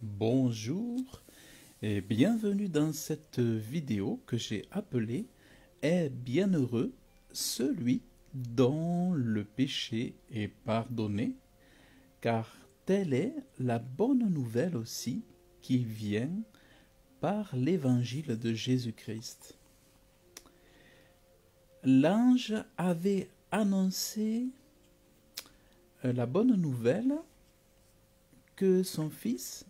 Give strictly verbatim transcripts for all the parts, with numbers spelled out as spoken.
Bonjour et bienvenue dans cette vidéo que j'ai appelée Est bienheureux celui dont le péché est pardonné, car telle est la bonne nouvelle aussi qui vient par l'évangile de Jésus-Christ. L'ange avait annoncé la bonne nouvelle que son fils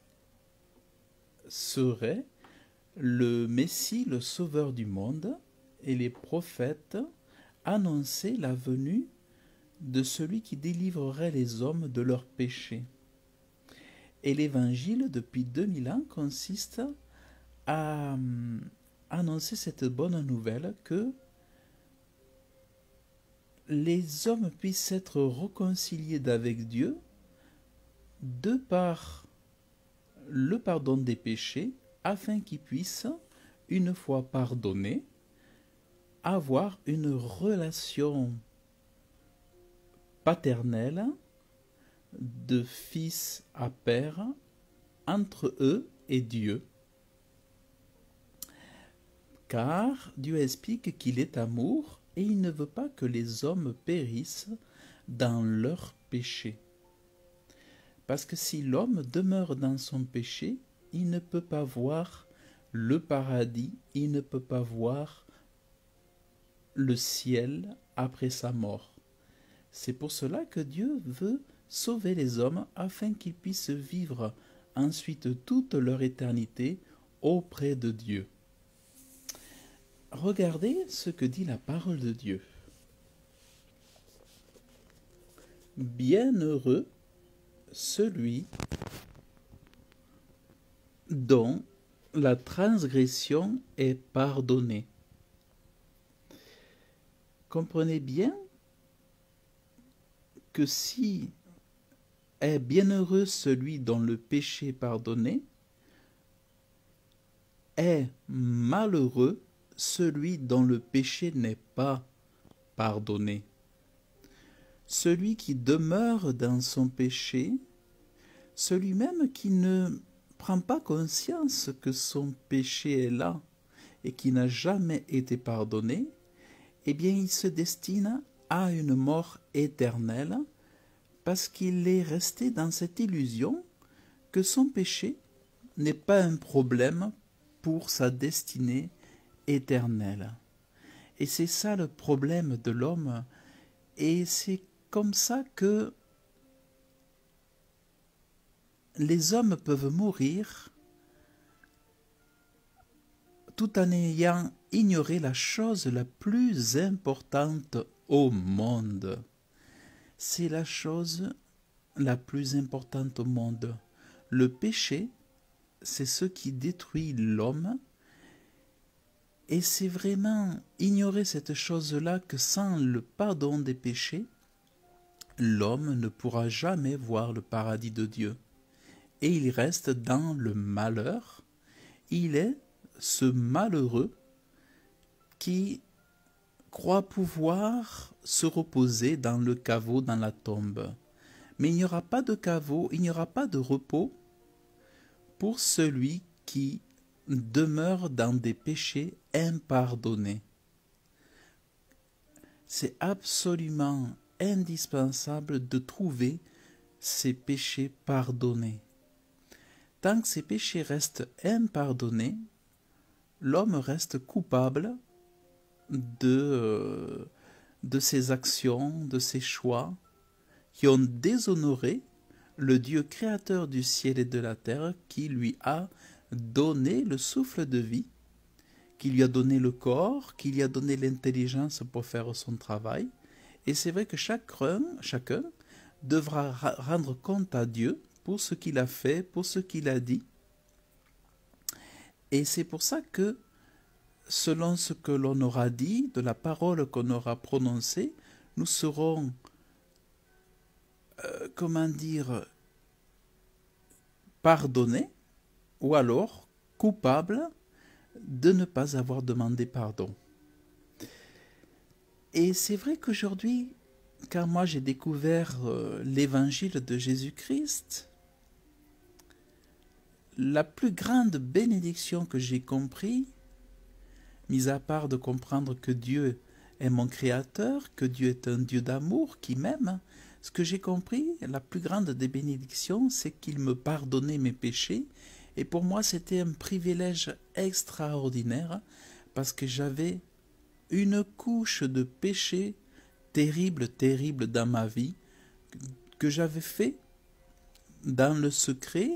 serait le Messie, le Sauveur du monde, et les prophètes annonçaient la venue de celui qui délivrerait les hommes de leurs péchés. Et l'évangile, depuis deux mille ans, consiste à annoncer cette bonne nouvelle que les hommes puissent être réconciliés avec Dieu de par le pardon des péchés, afin qu'ils puissent, une fois pardonnés, avoir une relation paternelle de fils à père entre eux et Dieu. Car Dieu explique qu'il est amour et il ne veut pas que les hommes périssent dans leurs péchés. Parce que si l'homme demeure dans son péché, il ne peut pas voir le paradis, il ne peut pas voir le ciel après sa mort. C'est pour cela que Dieu veut sauver les hommes afin qu'ils puissent vivre ensuite toute leur éternité auprès de Dieu. Regardez ce que dit la parole de Dieu. Bienheureux celui dont la transgression est pardonnée. Comprenez bien que si est bienheureux celui dont le péché est pardonné, est malheureux celui dont le péché n'est pas pardonné. Celui qui demeure dans son péché, celui-même qui ne prend pas conscience que son péché est là et qui n'a jamais été pardonné, eh bien il se destine à une mort éternelle parce qu'il est resté dans cette illusion que son péché n'est pas un problème pour sa destinée éternelle. Et c'est ça le problème de l'homme, et c'est comme ça que les hommes peuvent mourir tout en ayant ignoré la chose la plus importante au monde. C'est la chose la plus importante au monde. Le péché, c'est ce qui détruit l'homme, et c'est vraiment ignorer cette chose-là que sans le pardon des péchés, l'homme ne pourra jamais voir le paradis de Dieu. Et il reste dans le malheur. Il est ce malheureux qui croit pouvoir se reposer dans le caveau, dans la tombe. Mais il n'y aura pas de caveau, il n'y aura pas de repos pour celui qui demeure dans des péchés impardonnés. C'est absolument indispensable de trouver ces péchés pardonnés. Tant que ces péchés restent impardonnés, l'homme reste coupable de, de ses actions, de ses choix, qui ont déshonoré le Dieu créateur du ciel et de la terre, qui lui a donné le souffle de vie, qui lui a donné le corps, qui lui a donné l'intelligence pour faire son travail. Et c'est vrai que chacun, chacun devra rendre compte à Dieu pour ce qu'il a fait, pour ce qu'il a dit. Et c'est pour ça que, selon ce que l'on aura dit, de la parole qu'on aura prononcée, nous serons, euh, comment dire, pardonnés, ou alors coupables de ne pas avoir demandé pardon. Et c'est vrai qu'aujourd'hui, quand moi j'ai découvert euh, l'évangile de Jésus-Christ, la plus grande bénédiction que j'ai compris, mis à part de comprendre que Dieu est mon créateur, que Dieu est un Dieu d'amour qui m'aime, ce que j'ai compris, la plus grande des bénédictions, c'est qu'il me pardonnait mes péchés. Et pour moi, c'était un privilège extraordinaire parce que j'avais une couche de péché terrible, terrible dans ma vie que j'avais fait dans le secret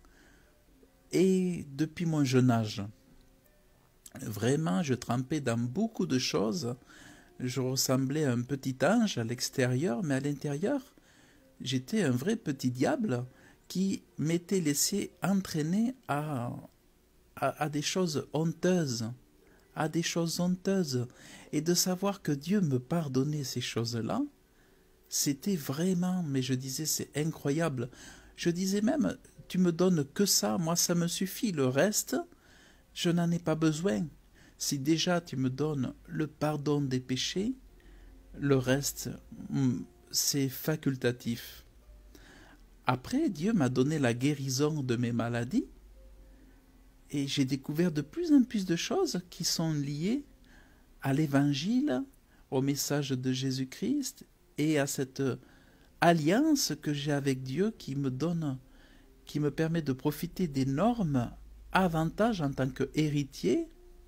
et depuis mon jeune âge. Vraiment, je trempais dans beaucoup de choses. Je ressemblais à un petit ange à l'extérieur, mais à l'intérieur, j'étais un vrai petit diable qui m'était laissé entraîner à, à, à des choses honteuses, à des choses honteuses. Et de savoir que Dieu me pardonnait ces choses-là, c'était vraiment, mais je disais, c'est incroyable. Je disais même, tu me donnes que ça, moi ça me suffit, le reste, je n'en ai pas besoin. Si déjà tu me donnes le pardon des péchés, le reste, c'est facultatif. Après, Dieu m'a donné la guérison de mes maladies et j'ai découvert de plus en plus de choses qui sont liées à l'Évangile, au message de Jésus-Christ et à cette alliance que j'ai avec Dieu qui me donne, qui me permet de profiter d'énormes avantages en tant qu'héritier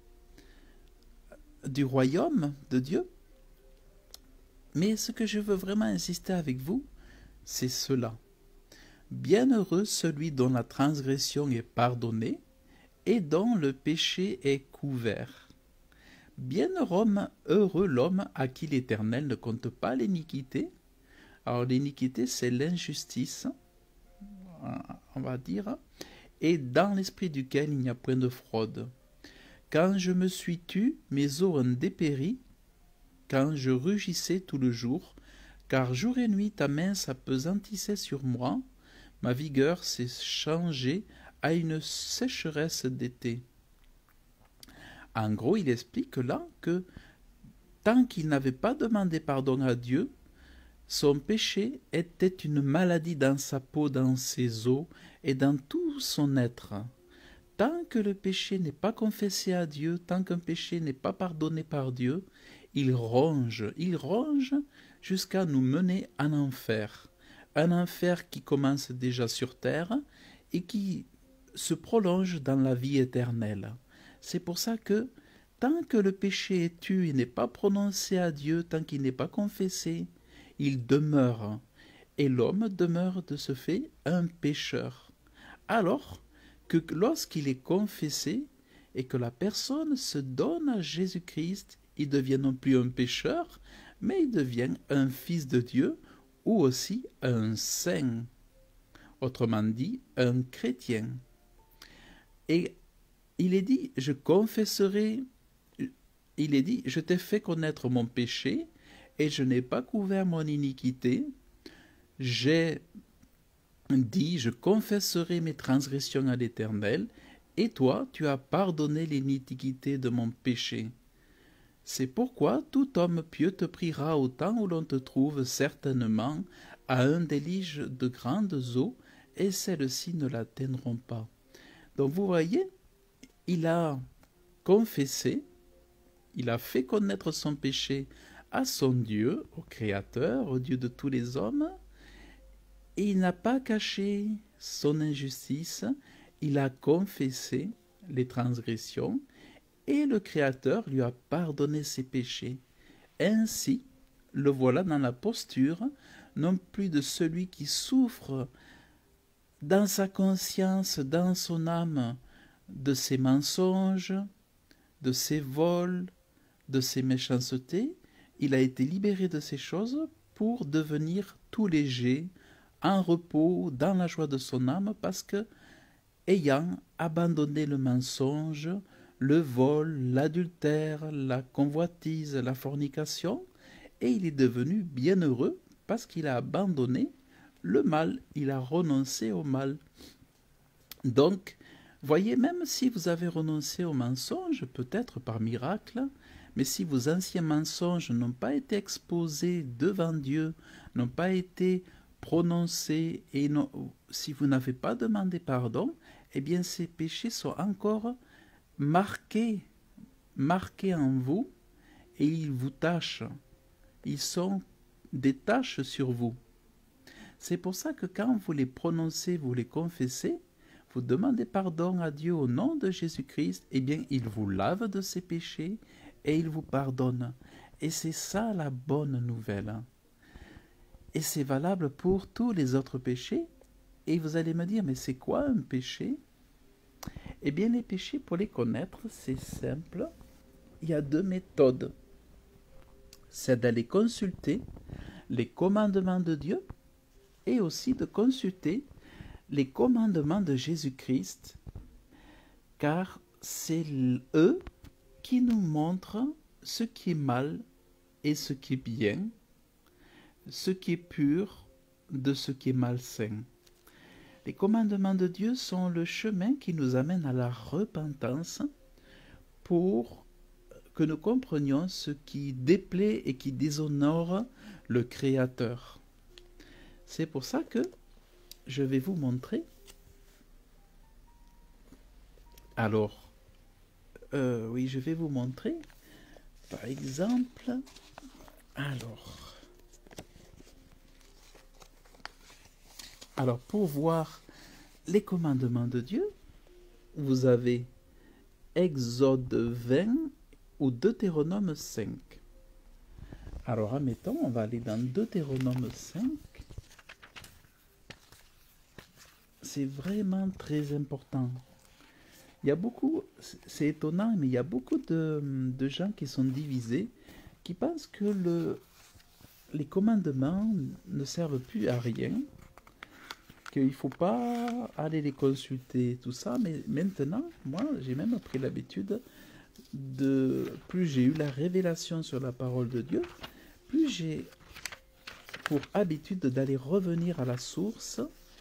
du royaume de Dieu. Mais ce que je veux vraiment insister avec vous, c'est cela. Bienheureux celui dont la transgression est pardonnée et dont le péché est couvert. Bienheureux l'homme à qui l'Éternel ne compte pas l'iniquité. Alors l'iniquité, c'est l'injustice, on va dire, et dans l'esprit duquel il n'y a point de fraude. Quand je me suis tu, mes os ont dépéri, quand je rugissais tout le jour, car jour et nuit ta main s'appesantissait sur moi, ma vigueur s'est changée à une sécheresse d'été. En gros, il explique là que tant qu'il n'avait pas demandé pardon à Dieu, son péché était une maladie dans sa peau, dans ses os et dans tout son être. Tant que le péché n'est pas confessé à Dieu, tant qu'un péché n'est pas pardonné par Dieu, il ronge, il ronge jusqu'à nous mener en enfer. Un enfer qui commence déjà sur terre et qui se prolonge dans la vie éternelle. C'est pour ça que tant que le péché est tu et n'est pas prononcé à Dieu, tant qu'il n'est pas confessé, il demeure. Et l'homme demeure de ce fait un pécheur. Alors que lorsqu'il est confessé et que la personne se donne à Jésus-Christ, il devient non plus un pécheur, mais il devient un fils de Dieu ou aussi un saint, autrement dit un chrétien. Et il est dit, je confesserai, il est dit, je t'ai fait connaître mon péché et je n'ai pas couvert mon iniquité. J'ai dit, je confesserai mes transgressions à l'Éternel, et toi, tu as pardonné l'iniquité de mon péché. C'est pourquoi tout homme pieux te priera au temps où l'on te trouve certainement à un déluge de grandes eaux, et celles-ci ne l'atteindront pas. Donc vous voyez, il a confessé, il a fait connaître son péché à son Dieu, au Créateur, au Dieu de tous les hommes, et il n'a pas caché son injustice, il a confessé les transgressions, et le Créateur lui a pardonné ses péchés. Ainsi, le voilà dans la posture, non plus de celui qui souffre dans sa conscience, dans son âme, de ses mensonges, de ses vols, de ses méchancetés. Il a été libéré de ces choses pour devenir tout léger, en repos, dans la joie de son âme, parce que, ayant abandonné le mensonge, le vol, l'adultère, la convoitise, la fornication, et il est devenu bienheureux parce qu'il a abandonné le mal, il a renoncé au mal. Donc, voyez, même si vous avez renoncé au mensonge, peut-être par miracle, mais si vos anciens mensonges n'ont pas été exposés devant Dieu, n'ont pas été prononcez et non, si vous n'avez pas demandé pardon, eh bien ces péchés sont encore marqués, marqués en vous et ils vous tâchent. Ils sont des taches sur vous. C'est pour ça que quand vous les prononcez, vous les confessez, vous demandez pardon à Dieu au nom de Jésus-Christ, eh bien il vous lave de ses péchés et il vous pardonne. Et c'est ça la bonne nouvelle. Et c'est valable pour tous les autres péchés. Et vous allez me dire, mais c'est quoi un péché? Eh bien les péchés, pour les connaître, c'est simple. Il y a deux méthodes. C'est d'aller consulter les commandements de Dieu et aussi de consulter les commandements de Jésus-Christ, car c'est eux qui nous montrent ce qui est mal et ce qui est bien, ce qui est pur de ce qui est malsain. Les commandements de Dieu sont le chemin qui nous amène à la repentance pour que nous comprenions ce qui déplaît et qui déshonore le Créateur. C'est pour ça que je vais vous montrer. Alors, euh, oui, je vais vous montrer. Par exemple, alors, alors pour voir les commandements de Dieu, vous avez Exode vingt ou Deutéronome cinq. Alors, admettons, on va aller dans Deutéronome cinq. C'est vraiment très important. Il y a beaucoup, c'est étonnant, mais il y a beaucoup de, de gens qui sont divisés, qui pensent que le, les commandements ne servent plus à rien, qu'il ne faut pas aller les consulter, tout ça. Mais maintenant, moi, j'ai même pris l'habitude de, plus j'ai eu la révélation sur la parole de Dieu, plus j'ai pour habitude d'aller revenir à la source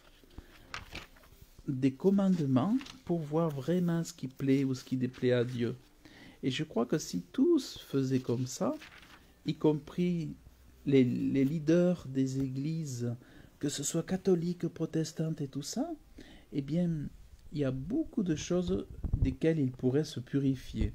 des commandements pour voir vraiment ce qui plaît ou ce qui déplaît à Dieu. Et je crois que si tous faisaient comme ça, y compris les, les leaders des églises, que ce soit catholiques, protestantes et tout ça, eh bien, il y a beaucoup de choses desquelles ils pourraient se purifier.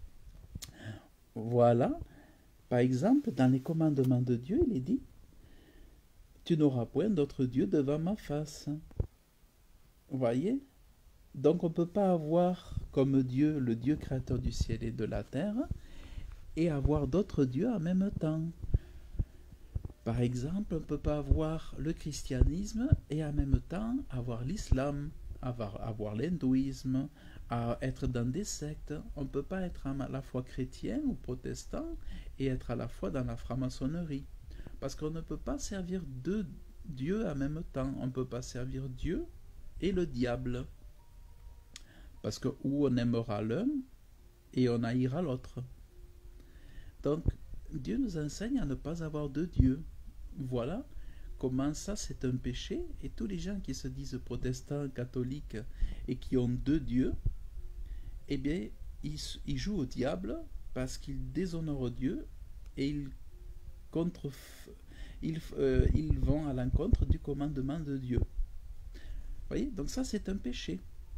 Voilà. Par exemple, dans les commandements de Dieu, il est dit « Tu n'auras point d'autre Dieu devant ma face ». Vous voyez? Donc on ne peut pas avoir comme Dieu, le Dieu créateur du ciel et de la terre, et avoir d'autres dieux en même temps. Par exemple, on ne peut pas avoir le christianisme et en même temps avoir l'islam, avoir, avoir l'hindouisme, à être dans des sectes. On ne peut pas être à la fois chrétien ou protestant et être à la fois dans la franc-maçonnerie. Parce qu'on ne peut pas servir deux dieux en même temps. On ne peut pas servir Dieu et le diable. Parce que où on aimera l'un et on haïra l'autre. Donc, Dieu nous enseigne à ne pas avoir deux dieux. Voilà comment ça c'est un péché. Et tous les gens qui se disent protestants, catholiques et qui ont deux dieux, eh bien, ils, ils jouent au diable parce qu'ils déshonorent Dieu et ils, contre, ils, euh, ils vont à l'encontre du commandement de Dieu. Vous voyez? Donc ça c'est un péché.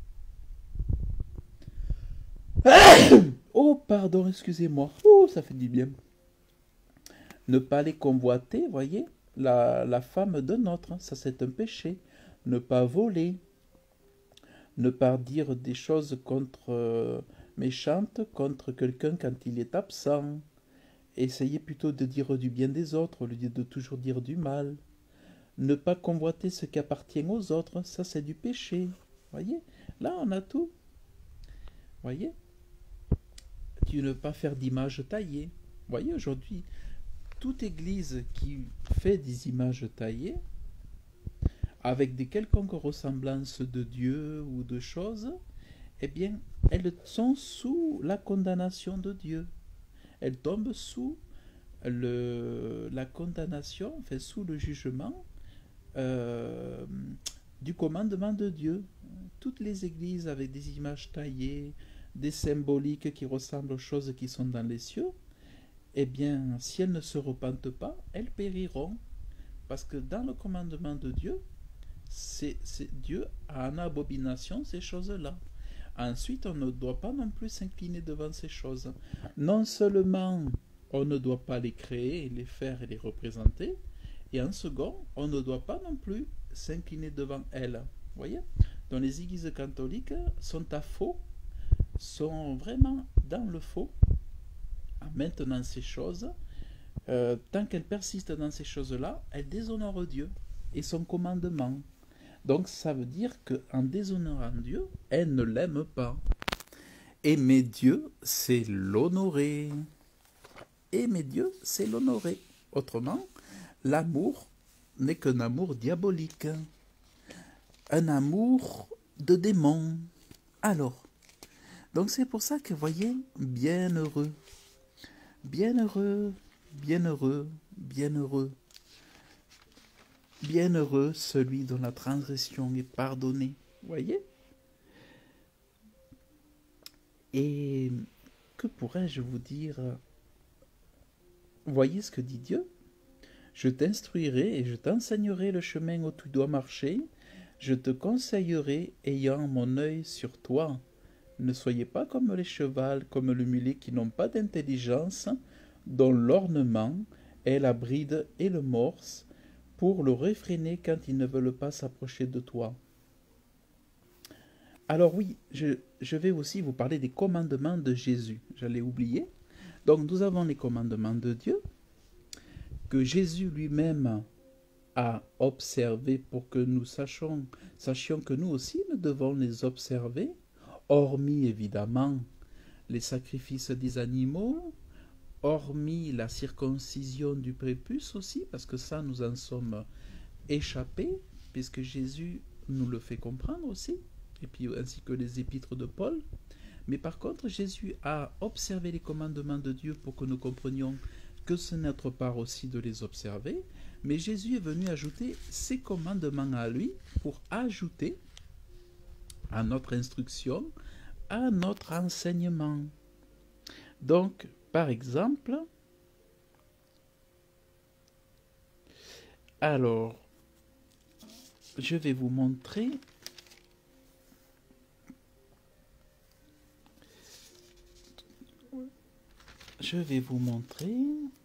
Oh, pardon, excusez-moi. Oh, ça fait du bien. Ne pas les convoiter, voyez, la, la femme d'un autre, ça c'est un péché. Ne pas voler. Ne pas dire des choses contre, euh, méchantes contre quelqu'un quand il est absent. Essayez plutôt de dire du bien des autres au lieu de toujours dire du mal. Ne pas convoiter ce qui appartient aux autres, ça c'est du péché. Voyez, là on a tout. Voyez, tu ne pas faire d'image taillée. Voyez, aujourd'hui, toute église qui fait des images taillées, avec des quelconques ressemblances de Dieu ou de choses, eh bien, elles sont sous la condamnation de Dieu. Elles tombent sous le, la condamnation, enfin, sous le jugement euh, du commandement de Dieu. Toutes les églises avec des images taillées, des symboliques qui ressemblent aux choses qui sont dans les cieux, eh bien, si elles ne se repentent pas, elles périront, Parce que dans le commandement de Dieu, c'est, c'est Dieu a en abomination ces choses-là. Ensuite, on ne doit pas non plus s'incliner devant ces choses. Non seulement on ne doit pas les créer, les faire et les représenter, et en second, on ne doit pas non plus s'incliner devant elles. Vous voyez? Donc les églises catholiques sont à faux, sont vraiment dans le faux en maintenant ces choses. Euh, tant qu'elles persistent dans ces choses-là, elles déshonorent Dieu et son commandement. Donc ça veut dire qu'en déshonorant Dieu, elles ne l'aiment pas. Aimer Dieu, c'est l'honorer. Aimer Dieu, c'est l'honorer. Autrement, l'amour n'est qu'un amour diabolique. Un amour de démon. Alors, donc c'est pour ça que, voyez, bienheureux, bienheureux, bienheureux, bienheureux, bienheureux celui dont la transgression est pardonnée. Voyez? Et que pourrais-je vous dire? Voyez ce que dit Dieu? Je t'instruirai et je t'enseignerai le chemin où tu dois marcher. Je te conseillerai, ayant mon œil sur toi. Ne soyez pas comme les chevals, comme le mulet qui n'ont pas d'intelligence, dont l'ornement est la bride et le morse, pour le réfréner quand ils ne veulent pas s'approcher de toi. Alors oui, je, je vais aussi vous parler des commandements de Jésus. J'allais oublier. Donc nous avons les commandements de Dieu, que Jésus lui-même a observé pour que nous sachions, sachions que nous aussi nous devons les observer, hormis évidemment les sacrifices des animaux, hormis la circoncision du prépuce aussi, parce que ça nous en sommes échappés, puisque Jésus nous le fait comprendre aussi, et puis ainsi que les épîtres de Paul. Mais par contre, Jésus a observé les commandements de Dieu pour que nous comprenions que c'est notre part aussi de les observer. Mais Jésus est venu ajouter ses commandements à lui pour ajouter à notre instruction, à notre enseignement. Donc, par exemple, alors, je vais vous montrer. Je vais vous montrer.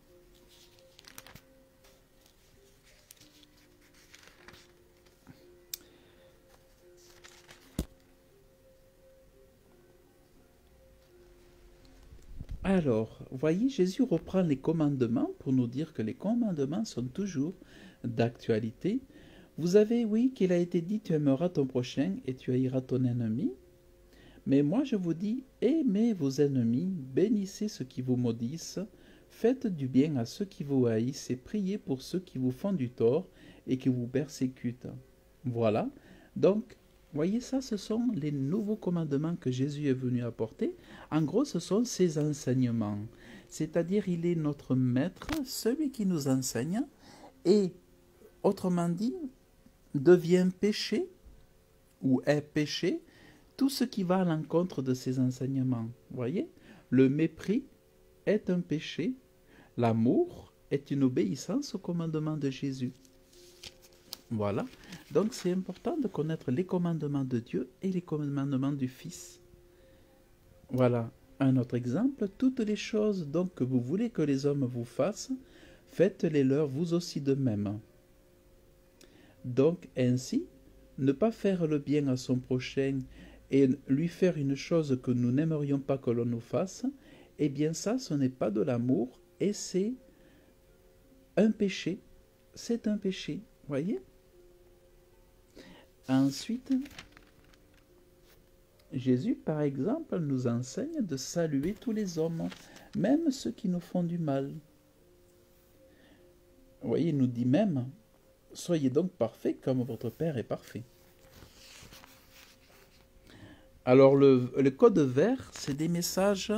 Alors, voyez, Jésus reprend les commandements pour nous dire que les commandements sont toujours d'actualité. Vous avez, oui, qu'il a été dit, tu aimeras ton prochain et tu haïras ton ennemi. Mais moi je vous dis, aimez vos ennemis, bénissez ceux qui vous maudissent, faites du bien à ceux qui vous haïssent et priez pour ceux qui vous font du tort et qui vous persécutent. Voilà, donc, voyez ça, ce sont les nouveaux commandements que Jésus est venu apporter. En gros, ce sont ses enseignements. C'est-à-dire, il est notre maître, celui qui nous enseigne, et, autrement dit, devient péché, ou est péché, tout ce qui va à l'encontre de ces enseignements. Voyez, le mépris est un péché, l'amour est une obéissance au commandement de Jésus. Voilà, donc c'est important de connaître les commandements de Dieu et les commandements du Fils. Voilà, un autre exemple, toutes les choses donc que vous voulez que les hommes vous fassent, faites-les leur vous aussi de même. Donc ainsi, ne pas faire le bien à son prochain et lui faire une chose que nous n'aimerions pas que l'on nous fasse, eh bien ça, ce n'est pas de l'amour et c'est un péché. C'est un péché, voyez? Ensuite, Jésus, par exemple, nous enseigne de saluer tous les hommes, même ceux qui nous font du mal. Vous voyez, il nous dit même, soyez donc parfaits comme votre Père est parfait. Alors, le, le code vert, c'est des messages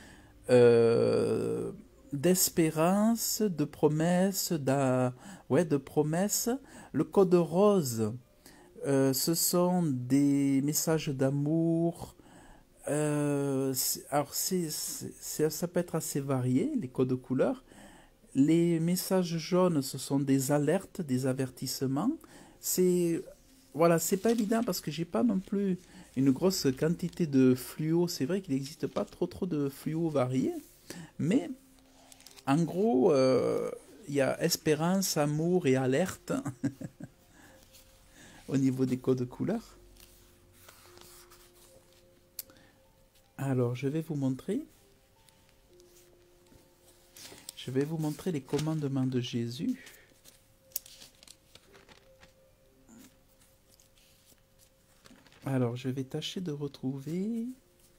euh, d'espérance, de promesses, ouais, de promesses. Le code rose, euh, ce sont des messages d'amour. Euh, alors, c'est, c'est, ça peut être assez varié, les codes couleurs. Les messages jaunes, ce sont des alertes, des avertissements. C'est voilà, c'est pas évident parce que j'ai pas non plus une grosse quantité de fluo. C'est vrai qu'il n'existe pas trop trop de fluo variés, mais en gros, euh, il y a espérance, amour et alerte au niveau des codes couleurs. Alors, je vais vous montrer. Je vais vous montrer les commandements de Jésus. Alors, je vais tâcher de retrouver.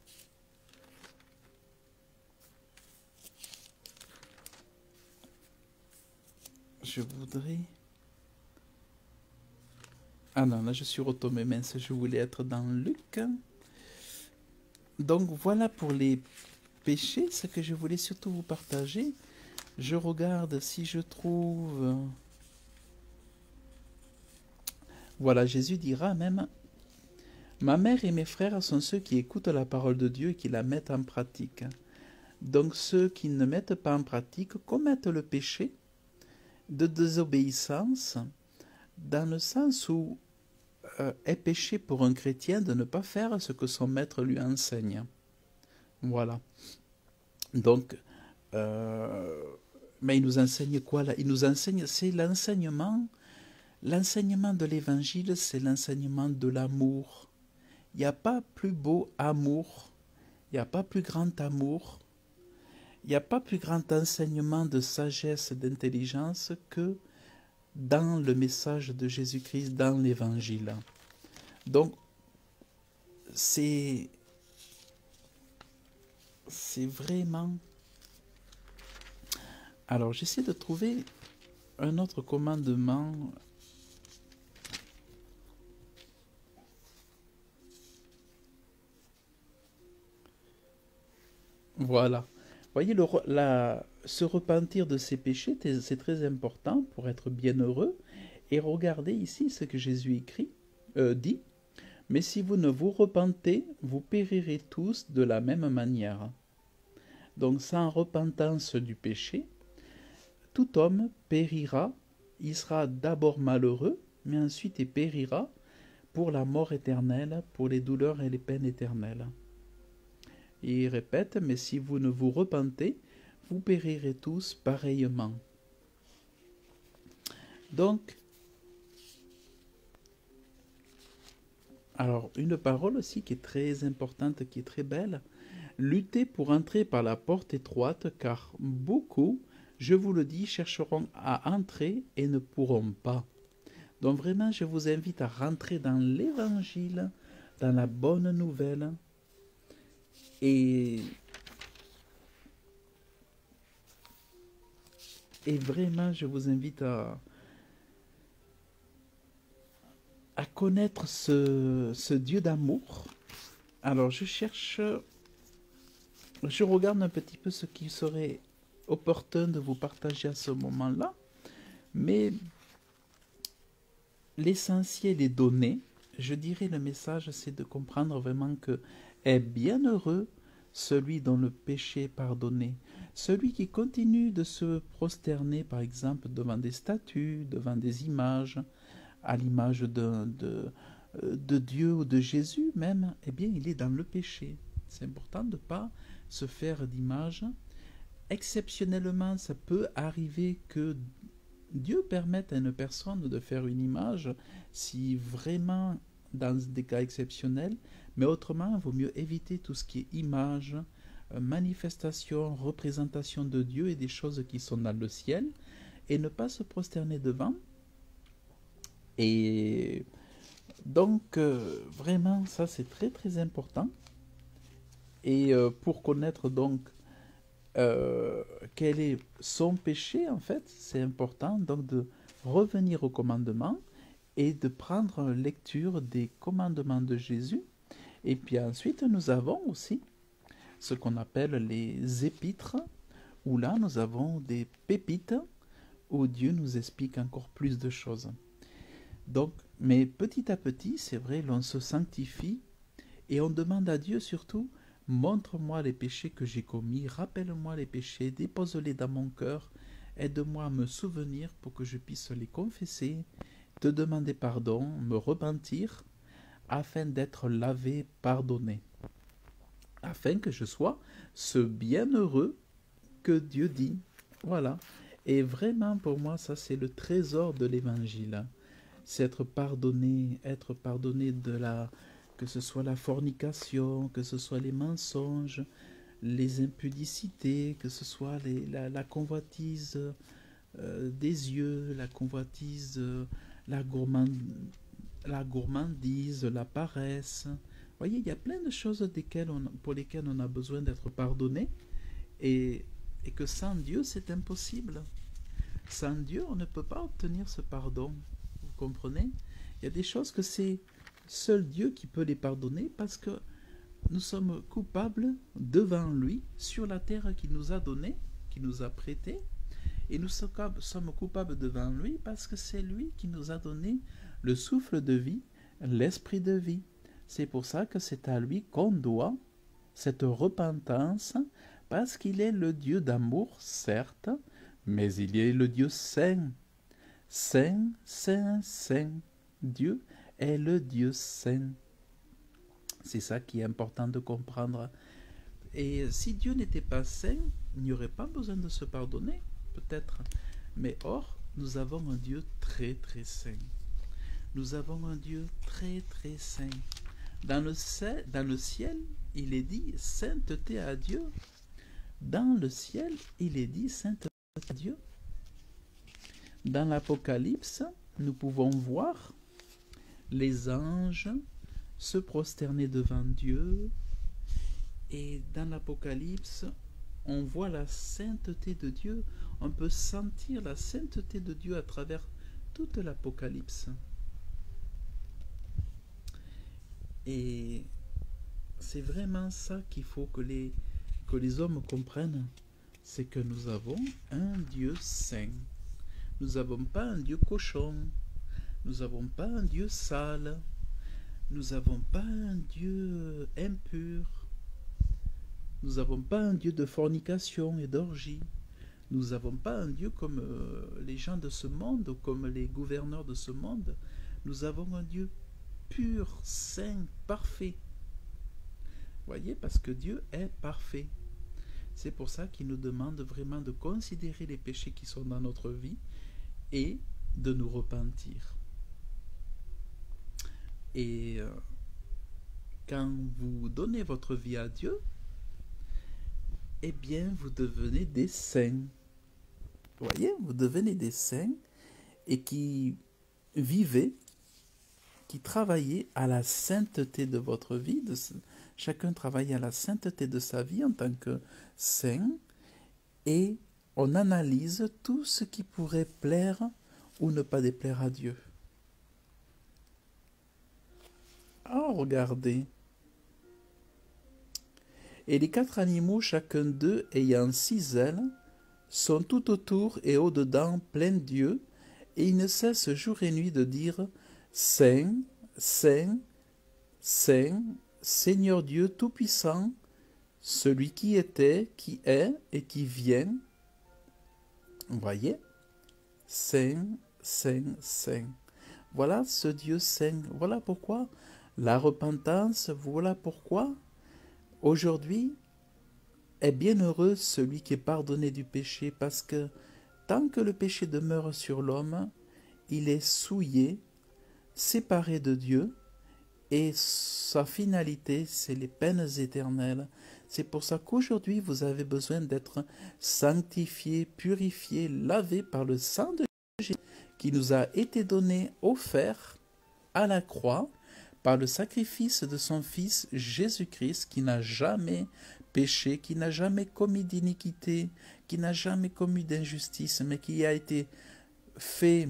Je voudrais... Ah non, là je suis retombé, mince, je voulais être dans Luc. Donc voilà pour les péchés, ce que je voulais surtout vous partager. Je regarde si je trouve... Voilà, Jésus dira même, ma mère et mes frères sont ceux qui écoutent la parole de Dieu et qui la mettent en pratique. Donc ceux qui ne mettent pas en pratique commettent le péché de désobéissance, dans le sens où euh, est péché pour un chrétien de ne pas faire ce que son maître lui enseigne. Voilà. Donc, euh, mais il nous enseigne quoi là? Il nous enseigne, c'est l'enseignement, l'enseignement de l'évangile, c'est l'enseignement de l'amour. Il n'y a pas plus beau amour, il n'y a pas plus grand amour, il n'y a pas plus grand enseignement de sagesse, d'intelligence que dans le message de Jésus-Christ, dans l'évangile. Donc, c'est c'est vraiment... Alors, j'essaie de trouver un autre commandement. Voilà. Voyez, le, la, se repentir de ses péchés, c'est très important pour être bienheureux. Et regardez ici ce que Jésus écrit, euh, dit. Mais si vous ne vous repentez, vous périrez tous de la même manière. Donc, sans repentance du péché, tout homme périra. Il sera d'abord malheureux, mais ensuite il périra pour la mort éternelle, pour les douleurs et les peines éternelles. Et il répète, mais si vous ne vous repentez, vous périrez tous pareillement. Donc, alors une parole aussi qui est très importante, qui est très belle, luttez pour entrer par la porte étroite, car beaucoup, je vous le dis, chercheront à entrer et ne pourront pas. Donc vraiment, je vous invite à rentrer dans l'évangile, dans la bonne nouvelle. Et, et vraiment, je vous invite à, à connaître ce, ce Dieu d'amour. Alors, je cherche, je regarde un petit peu ce qui serait opportun de vous partager à ce moment-là. Mais l'essentiel est donné. Je dirais le message, c'est de comprendre vraiment que est bienheureux celui dont le péché est pardonné. Celui qui continue de se prosterner, par exemple, devant des statues, devant des images, à l'image de, de, de Dieu ou de Jésus même, eh bien, il est dans le péché. C'est important de ne pas se faire d'image. Exceptionnellement, ça peut arriver que Dieu permette à une personne de faire une image si vraiment dans des cas exceptionnels, mais autrement, il vaut mieux éviter tout ce qui est image, manifestation, représentation de Dieu et des choses qui sont dans le ciel, et ne pas se prosterner devant. Et donc, euh, vraiment, ça c'est très très important. Et euh, pour connaître donc euh, quel est son péché, en fait, c'est important donc de revenir au commandement et de prendre lecture des commandements de Jésus. Et puis ensuite, nous avons aussi ce qu'on appelle les épîtres, où là, nous avons des pépites, où Dieu nous explique encore plus de choses. Donc, mais petit à petit, c'est vrai, l'on se sanctifie, et on demande à Dieu surtout, montre-moi les péchés que j'ai commis, rappelle-moi les péchés, dépose-les dans mon cœur, Aide-moi à me souvenir pour que je puisse les confesser, te demander pardon, me repentir, afin d'être lavé, pardonné, afin que je sois ce bienheureux que Dieu dit. Voilà. Et vraiment, pour moi, ça, c'est le trésor de l'évangile. C'est être pardonné, être pardonné de la, que ce soit la fornication, que ce soit les mensonges, les impudicités, que ce soit les, la, la convoitise euh, des yeux, la convoitise, euh, la, gourmand, la gourmandise, la paresse. Vous voyez, il y a plein de choses desquelles on, pour lesquelles on a besoin d'être pardonné, et, et que sans Dieu, c'est impossible. Sans Dieu, on ne peut pas obtenir ce pardon. Vous comprenez? Il y a des choses que c'est seul Dieu qui peut les pardonner, parce que nous sommes coupables devant lui sur la terre qu'il nous a donnée, qu'il nous a prêtée, et nous sommes coupables devant lui parce que c'est lui qui nous a donné le souffle de vie, l'esprit de vie. C'est pour ça que c'est à lui qu'on doit cette repentance, parce qu'il est le Dieu d'amour, certes, mais il est le Dieu saint. Saint, saint, saint. Dieu est le Dieu saint. C'est ça qui est important de comprendre. Et si Dieu n'était pas saint, il n'y aurait pas besoin de se pardonner, peut-être. Mais or, nous avons un Dieu très très saint. Nous avons un Dieu très très saint. Dans le ciel, dans le ciel, il est dit sainteté à Dieu. Dans le ciel, il est dit sainteté à Dieu. Dans l'Apocalypse, nous pouvons voir les anges se prosterner devant Dieu. Et dans l'Apocalypse, on voit la sainteté de Dieu. On peut sentir la sainteté de Dieu à travers toute l'Apocalypse. Et c'est vraiment ça qu'il faut que les, que les hommes comprennent. C'est que nous avons un Dieu saint. Nous n'avons pas un Dieu cochon. Nous n'avons pas un Dieu sale. Nous n'avons pas un Dieu impur. Nous n'avons pas un Dieu de fornication et d'orgie. Nous n'avons pas un Dieu comme euh, les gens de ce monde, ou comme les gouverneurs de ce monde. Nous avons un Dieu pur, saint, parfait. Voyez, parce que Dieu est parfait. C'est pour ça qu'il nous demande vraiment de considérer les péchés qui sont dans notre vie et de nous repentir. Et euh, quand vous donnez votre vie à Dieu, eh bien, vous devenez des saints. Vous voyez, vous devenez des saints et qui vivez, qui travaillez à la sainteté de votre vie. De, chacun travaille à la sainteté de sa vie en tant que saint, et on analyse tout ce qui pourrait plaire ou ne pas déplaire à Dieu. Oh, regardez. Et les quatre animaux, chacun d'eux ayant six ailes, sont tout autour et au-dedans pleins d'yeux, et ils ne cessent jour et nuit de dire « Saint, Saint, Saint, Seigneur Dieu Tout-Puissant, celui qui était, qui est et qui vient. » Vous voyez? Saint, Saint, Saint. Voilà ce Dieu saint. Voilà pourquoi la repentance, voilà pourquoi aujourd'hui est bienheureux celui qui est pardonné du péché, parce que tant que le péché demeure sur l'homme, il est souillé, séparé de Dieu, et sa finalité, c'est les peines éternelles. C'est pour ça qu'aujourd'hui, vous avez besoin d'être sanctifié, purifié, lavé par le sang de Jésus qui nous a été donné, offert à la croix, par le sacrifice de son Fils Jésus-Christ, qui n'a jamais péché, qui n'a jamais commis d'iniquité, qui n'a jamais commis d'injustice, mais qui a été fait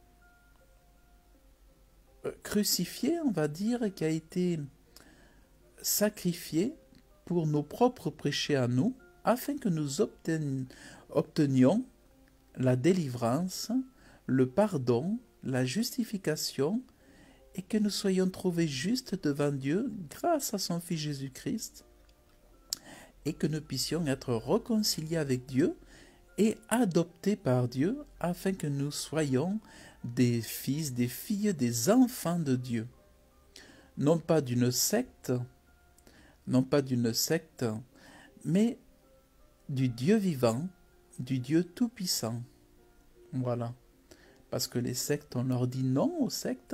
crucifié, on va dire, qui a été sacrifié pour nos propres péchés à nous, afin que nous obtenions la délivrance, le pardon, la justification, et que nous soyons trouvés justes devant Dieu grâce à son Fils Jésus-Christ, et que nous puissions être réconciliés avec Dieu, et adoptés par Dieu afin que nous soyons des fils, des filles, des enfants de Dieu. Non pas d'une secte, non pas d'une secte, mais du Dieu vivant, du Dieu tout-puissant. Voilà. Parce que les sectes, on leur dit non aux sectes.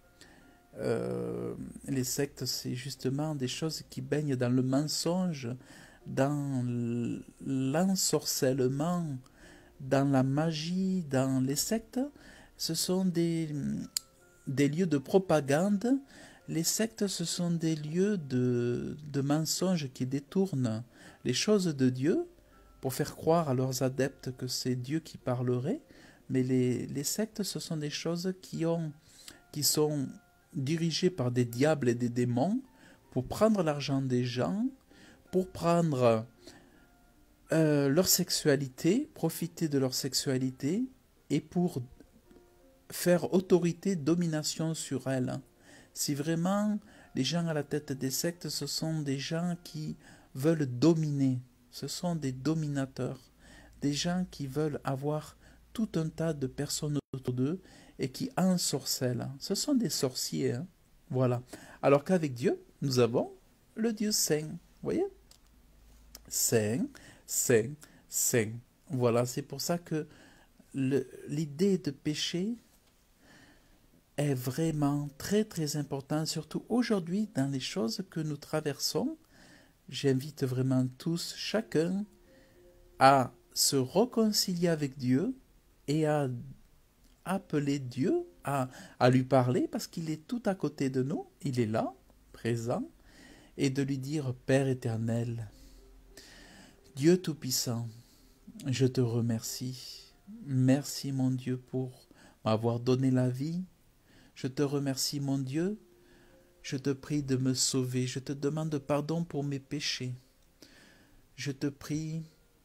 Euh, les sectes, c'est justement des choses qui baignent dans le mensonge, dans l'ensorcellement, dans la magie, dans les sectes. Ce sont des, des lieux de propagande. Les sectes, ce sont des lieux de, de mensonges qui détournent les choses de Dieu pour faire croire à leurs adeptes que c'est Dieu qui parlerait. Mais les, les sectes, ce sont des choses qui, ont, qui sont dirigées par des diables et des démons pour prendre l'argent des gens, pour prendre euh, leur sexualité, profiter de leur sexualité et pour faire autorité, domination sur elle. Si vraiment les gens à la tête des sectes, ce sont des gens qui veulent dominer, ce sont des dominateurs, des gens qui veulent avoir tout un tas de personnes autour d'eux et qui ensorcellent. Ce sont des sorciers, hein? Voilà. Alors qu'avec Dieu, nous avons le Dieu saint. Vous voyez? Saint, saint, saint. Voilà, c'est pour ça que l'idée de péché est vraiment très très importante, surtout aujourd'hui dans les choses que nous traversons. J'invite vraiment tous, chacun, à se réconcilier avec Dieu et à appeler Dieu, à, à lui parler parce qu'il est tout à côté de nous, il est là, présent, et de lui dire « Père éternel, Dieu Tout-Puissant, je te remercie. Merci mon Dieu pour m'avoir donné la vie. Je te remercie mon Dieu. Je te prie de me sauver. Je te demande pardon pour mes péchés. Je te prie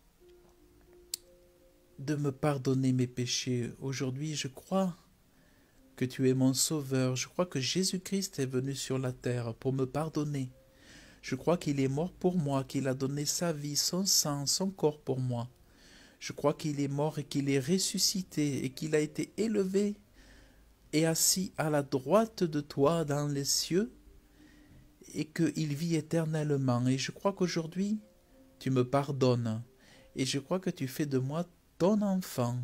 de me pardonner mes péchés. Aujourd'hui, je crois que tu es mon sauveur. Je crois que Jésus-Christ est venu sur la terre pour me pardonner. Je crois qu'il est mort pour moi, qu'il a donné sa vie, son sang, son corps pour moi. Je crois qu'il est mort et qu'il est ressuscité et qu'il a été élevé et assis à la droite de toi dans les cieux et qu'il vit éternellement. Et je crois qu'aujourd'hui, tu me pardonnes et je crois que tu fais de moi ton enfant.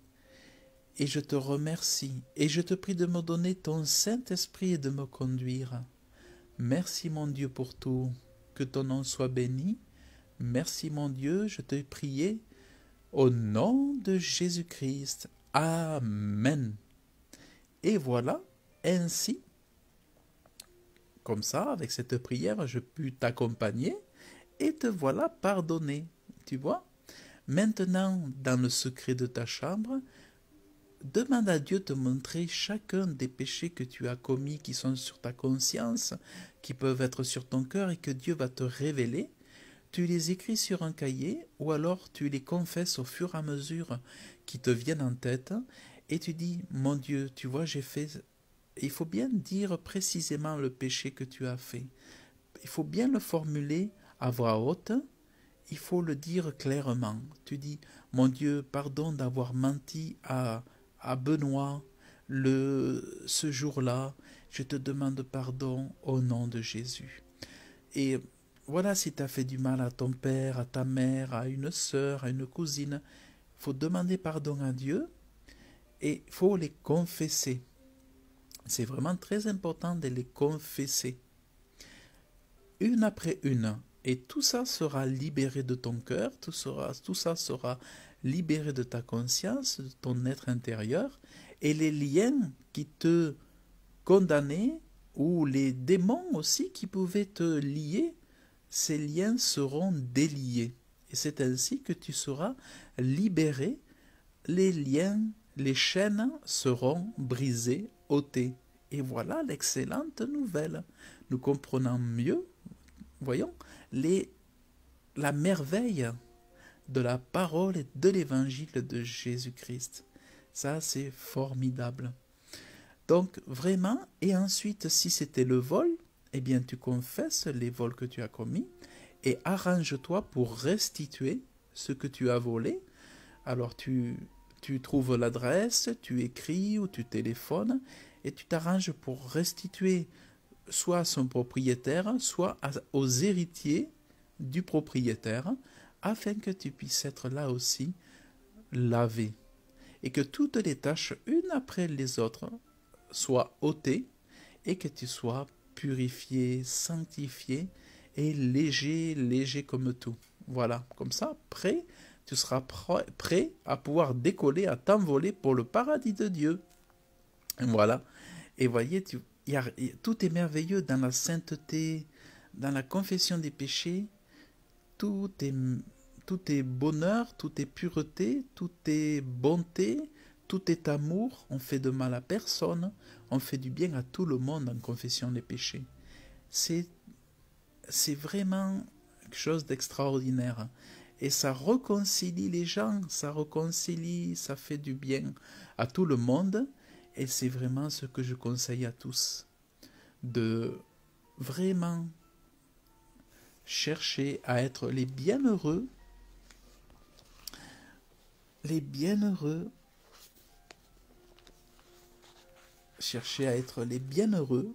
Et je te remercie et je te prie de me donner ton Saint-Esprit et de me conduire. Merci mon Dieu pour tout, que ton nom soit béni. Merci mon Dieu, je te prie au nom de Jésus-Christ. Amen. Et voilà, ainsi, comme ça, avec cette prière, je puis t'accompagner et te voilà pardonné. Tu vois? Maintenant, dans le secret de ta chambre, demande à Dieu de te montrer chacun des péchés que tu as commis, qui sont sur ta conscience, qui peuvent être sur ton cœur et que Dieu va te révéler. Tu les écris sur un cahier ou alors tu les confesses au fur et à mesure qui te viennent en tête et tu dis, mon Dieu, tu vois, j'ai fait... Il faut bien dire précisément le péché que tu as fait. Il faut bien le formuler à voix haute. Il faut le dire clairement. Tu dis, mon Dieu, pardon d'avoir menti à... à Benoît, le, ce jour-là, je te demande pardon au nom de Jésus. Et voilà, si tu as fait du mal à ton père, à ta mère, à une sœur, à une cousine, il faut demander pardon à Dieu et il faut les confesser. C'est vraiment très important de les confesser. Une après une. Et tout ça sera libéré de ton cœur, tout, sera, tout ça sera libéré de ta conscience, de ton être intérieur, et les liens qui te condamnaient, ou les démons aussi qui pouvaient te lier, ces liens seront déliés. Et c'est ainsi que tu seras libéré, les liens, les chaînes seront brisées, ôtées. Et voilà l'excellente nouvelle. Nous comprenons mieux, voyons, les, la merveille de la parole et de l'évangile de Jésus-Christ. Ça, c'est formidable. Donc, vraiment, et ensuite, si c'était le vol, eh bien, tu confesses les vols que tu as commis et arrange-toi pour restituer ce que tu as volé Alors tu, tu trouves l'adresse, tu écris ou tu téléphones et tu t'arranges pour restituer soit à son propriétaire, soit à- aux héritiers du propriétaire, afin que tu puisses être là aussi lavé et que toutes les tâches, une après les autres, soient ôtées et que tu sois purifié, sanctifié et léger, léger comme tout. Voilà, comme ça, prêt, tu seras pr- prêt à pouvoir décoller, à t'envoler pour le paradis de Dieu. Voilà. Et voyez, tu, y a- y- tout est merveilleux dans la sainteté, dans la confession des péchés. Tout est, tout est bonheur, tout est pureté, tout est bonté, tout est amour. On fait de mal à personne, on fait du bien à tout le monde en confession des péchés. C'est, c'est vraiment quelque chose d'extraordinaire. Et ça réconcilie les gens, ça réconcilie, ça fait du bien à tout le monde. Et c'est vraiment ce que je conseille à tous, de vraiment chercher à être les bienheureux, les bienheureux, chercher à être les bienheureux,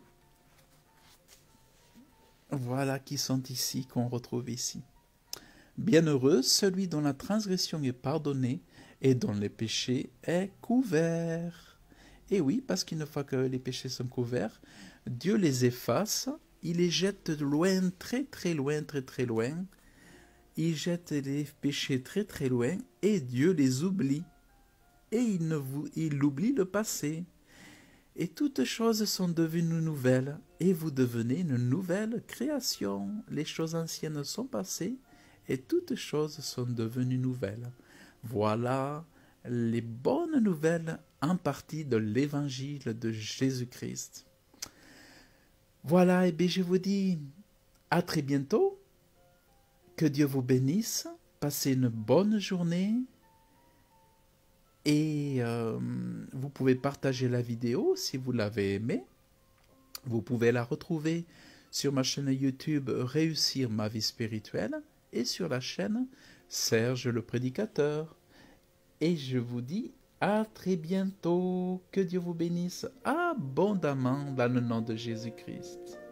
voilà qui sont ici, qu'on retrouve ici. Bienheureux celui dont la transgression est pardonnée et dont le péché est couvert. Et oui, parce qu'une fois que les péchés sont couverts, Dieu les efface, il les jette loin, très très loin, très très loin. Il jette les péchés très très loin et Dieu les oublie. Et il, ne vous, il oublie le passé. Et toutes choses sont devenues nouvelles, et vous devenez une nouvelle création. Les choses anciennes sont passées, et toutes choses sont devenues nouvelles. Voilà les bonnes nouvelles en partie de l'évangile de Jésus-Christ. Voilà, et bien je vous dis à très bientôt. Que Dieu vous bénisse. Passez une bonne journée. Et euh, vous pouvez partager la vidéo si vous l'avez aimée. Vous pouvez la retrouver sur ma chaîne YouTube Réussir ma vie spirituelle et sur la chaîne Serge le Prédicateur. Et je vous dis à très bientôt. Que Dieu vous bénisse abondamment dans le nom de Jésus-Christ.